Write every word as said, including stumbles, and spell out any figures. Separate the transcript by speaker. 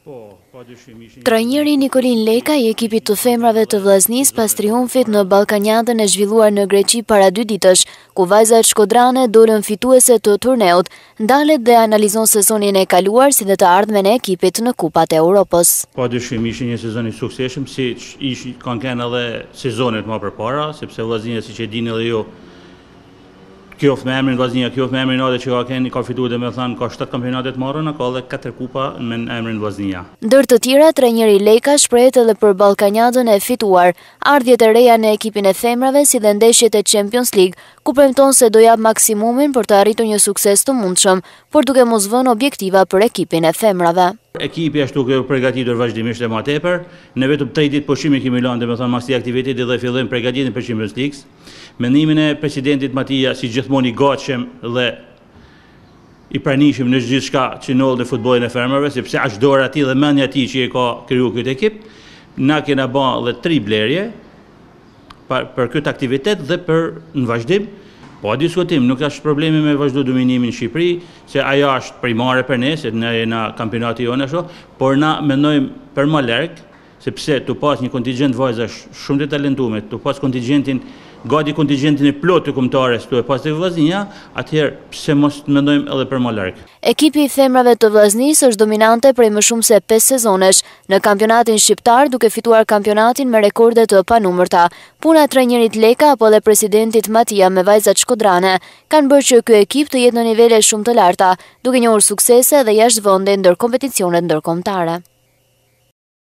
Speaker 1: Trajneri Nikolin Leka i ekipit të femrave të Vllaznisë pas triumfit në Ballkanjadën e zhvilluar në Greqi para dy ditësh, ku vajzat shkodrane dolën fituese të turneut, ndalet dhe analizon sezonin e kaluar si dhe të ardhmen e ekipit në Kupat e Europës.
Speaker 2: Padyshim ishte një sezon i suksesshëm, si ish kanë qenë edhe sezonet më përpara, sepse Vllaznia, siç e dini edhe ju, kjo me emrin Vllaznia, kjo me emrin Ade që ka keni, ka fituar dhe me thënë, ka shtatë kampionate të marrëna, ka edhe katër kupa me emrin Vllaznia.
Speaker 1: Ndër të tjera, trajneri Leka shprehet edhe për Ballkanjadën e fituar, ardhjet e reja në ekipin e femrave si dhe ndeshjet e Champions League, ku premton se do jap maksimumin për të arritur një sukses të mundshëm, por duke mos vënë objektiva për ekipin e femrave.
Speaker 2: Ekipi ashtu që përgatitur vazhdimisht e më tepër, ne vetëm tre ditë pushimi kemi lënë, domethënë mas këtij aktiviteti dhe fillojmë përgatitjen për Champions League. Mendimin e presidentit Matia, si gjithmonë i gatshëm dhe i pranishëm në gjithë shka që nëllë në futbolin e femrave, sepse ashtë dorë ati dhe mendja ati që e ka kriju këtë ekip, na kena ba dhe tri blerje për këtë aktivitet dhe për në vazhdim. Po, a diskutim, nuk është problemi me vazhdu dominimin në Shqipëri, se aja është primare për ne, se ne na kampionati jonë ashtu, por na mendojmë për më larg, sepse të pas një kontingent vajzash shumë të talentuar, të pas kontingentin gati kontingentin e plot të kombëtares të pas të Vllaznia, atëherë pse mos mendojmë edhe për më larg.
Speaker 1: Ekipi i femrave të Vllaznisë është dominante prej më shumë se pesë sezonesh në kampionatin shqiptar, duke fituar kampionatin me rekorde të panumërta. Puna e trajnerit Leka apo dhe presidentit Matia me vajzat shkodrane kanë bërë që ky ekip të jetë në nivele shumë të larta, duke njohur suksese dhe jashtëvendje ndër kompeticionet ndërkombëtare.